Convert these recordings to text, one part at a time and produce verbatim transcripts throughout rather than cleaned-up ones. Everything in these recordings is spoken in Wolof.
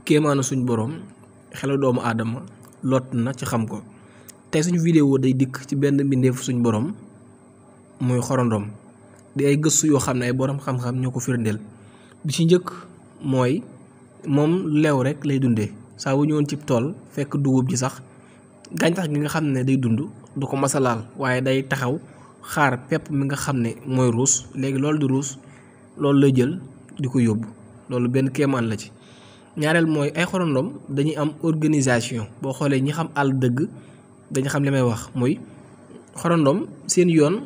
kéemaanu suñ borom xelu doomu aadama lot na ci xam ko tey suñu vidéo day dikk ci benn mbindeef suñ borom muy xorondom di ay gëstu yoo xam ne ay borom xam-xam ñoo ko firndeel bi ci njëkk mooy moom leew rek lay dundee saa bu ñëwoon cib tool fekk dugub ji sax gàncax gi nga xam ne day dund du ko masalaal waaye day taxaw xaar pepp mi nga xam ne mooy ruus léegi loolu di ruus loolu lay jël di ko yóbbu loolu benn kéemaan la ci. ñaareel mooy ay xorondom dañuy am organisation boo xoolee ñi xam àll dëgg dañu xam li may wax muy xorondom seen yoon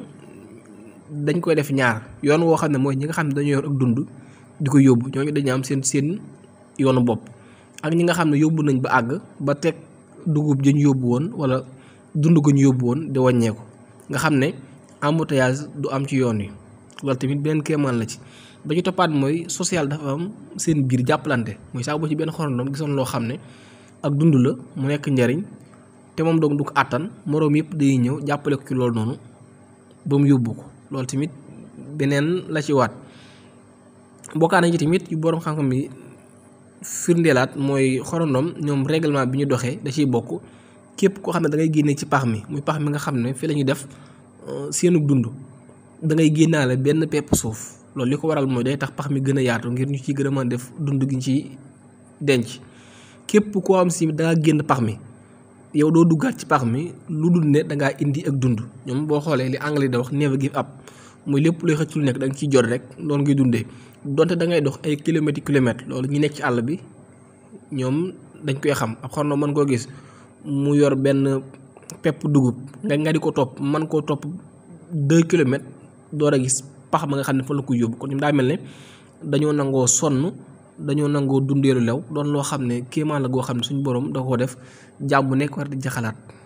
dañ koy def ñaar yoon woo xam ne mooy ñi nga xam ne dañoo yor ak dund di ko yóbbu ñooñu dañu am seen seen yoonu bopp ak ñi nga xam ne yóbbu nañ ba àgg ba teg dugub ji ñu yóbbu woon wala dund ko ñu yóbbu woon di wàññeeku nga xam ne embouteillage du am ci yoon wi loolu tamit beneen kéemaan la ci. ba ci toppaat mooy social dafa am seen biir jàppalante mooy saa boo ci benn xorondom gisoon loo xam ne ak dund la mu nekk njariñ te moom doog du ko àttan moroom yëpp day ñëw jàppale ko ci loolu noonu ba mu yóbbu ko loolu tamit beneen la ci waat. bokkaa nañ ci tamit yu borom xam-xam bi firndeelaat mooy xorondom ñoom règlement bi ñu doxee da ciy bokk képp koo xam ne da ngay génne ci pax mi muy pax mi nga xam ne fi la ñuy def seenu dund da ngay génnaale benn pepp suuf. loolu li ko waral mooy day tax pax mi gën a yaatu ngir ñu ciy gën a mën def dund gi ñu ci denc képp koo am si da nga génn pax mi yow doo duggaat ci pax mi lu dul ne da ngaa indi ak dund ñoom boo xoolee li anglais da wax never give up muy lépp luy xëcc lu nekk da nga ciy jot rek noonu ngay dundee donte da ngay dox ay kilomètres i kilomètres loolu ñu nekk ci àll bi ñoom dañ koy xam ab xorondom mën koo gis mu yor benn pepp dugub nga nga di ko topp mën koo topp deux kilomètres door a gis pax ma nga xam ne fa la ko yóbbu kon ñoom daa mel ne dañoo nangoo sonn dañoo nangoo dundeelu lew doon loo xam ne kéemaan la goo xam ne suñu borom da ko def jàmm bu nekk war di jaxalaat